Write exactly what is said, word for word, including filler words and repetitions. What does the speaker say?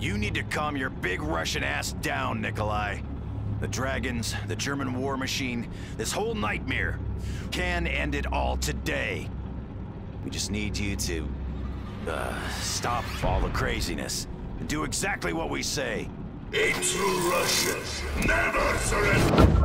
You need to calm your big Russian ass down, Nikolai. The dragons, the German war machine, this whole nightmare can end it all today. We just need you to, uh, stop all the craziness and do exactly what we say. A true Russian never surrenders.